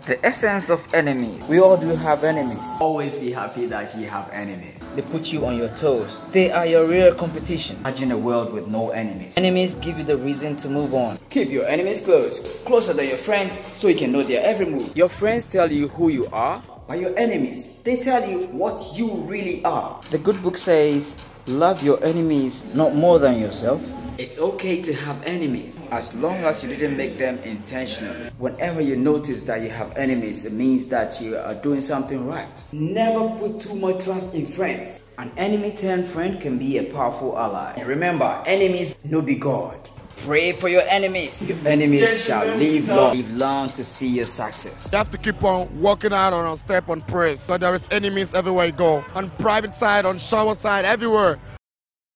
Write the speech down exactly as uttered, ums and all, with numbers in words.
The essence of enemies. We all do have enemies. Always be happy that you have enemies. They put you on your toes. They are your real competition. Imagine a world with no enemies. Enemies give you the reason to move on. Keep your enemies close, closer than your friends, so you can know their every move. Your friends tell you who you are, but your enemies, they tell you what you really are. The good book says, love your enemies not more than yourself. It's okay to have enemies as long as you didn't make them intentionally. Whenever you notice that you have enemies, it means that you are doing something right. Never put too much trust in friends. An enemy turned friend can be a powerful ally. And remember, enemies no be God. Pray for your enemies. Your enemies shall live long, live long to see your success. You have to keep on working out on a step on praise. So there is enemies everywhere you go. On private side, on shower side, everywhere.